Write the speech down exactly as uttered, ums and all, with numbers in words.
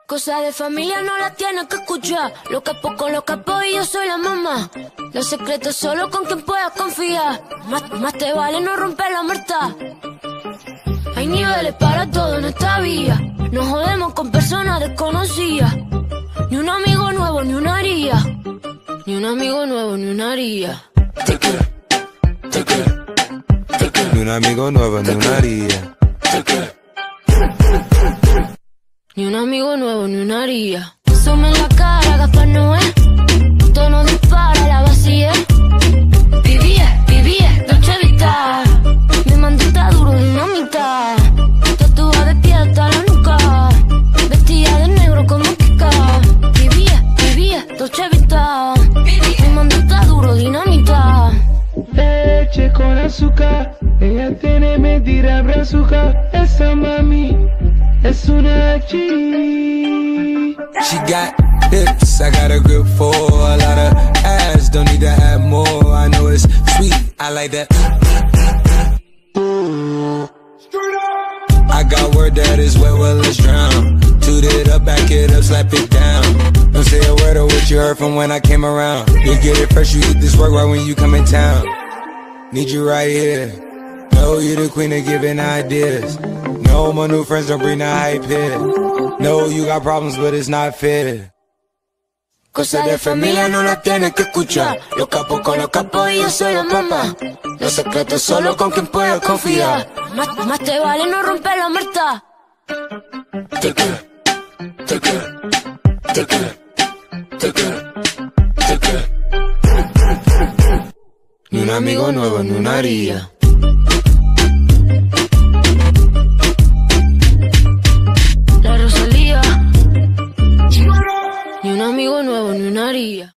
Cosa de familia no la tienes que escuchar. Los capos con los capos y yo soy la mamá. Los secretos solo con quien puedas confiar. Más, más te vale no romper la muerta. Hay niveles para todo en esta vía. No jodemos con personas desconocidas. Ni un amigo nuevo, ni una haría. Ni un amigo nuevo, ni una haría. Te quiero, te quiero, te quiero. Ni un amigo nuevo, ni una haría. Te quiero. Ni un amigo nuevo, ni una haría. Asome en la cara, Gaspar Noé. Tono dispara, la vacía. Vivía, vivía, Dolce Vita. Mi mandita duro, dinamita. Tatuada de pie hasta la nuca. Vestida de negro como Kika. Vivía, vivía, Dolce Vita. Mi mandita duro, dinamita. Leche con azúcar. Ella tiene mentira brazuca. Esa mami es una G. She got hips, I got a grip for a lot of ass, don't need to add more. I know it's sweet, I like that. I got word that is wet, well let's drown. Toot it up, back it up, slap it down. Don't say a word of what you heard from when I came around. You get it fresh, you eat this work right when you come in town. Need you right here. Know you the queen of giving ideas. No, my new friends don't bring the hype here. No, you got problems, but it's not fair. Cosa de familia no la tienes que escuchar. Los capos con los capos y yo soy la mamá. Los secretos solo con quien puedas confiar. Más, más te vale no romper la muerta. Te quiero, te quiero, te quiero, te quiero, te quiero. Ni un amigo nuevo, ni una haría. Ni un amigo nuevo, ni una haría.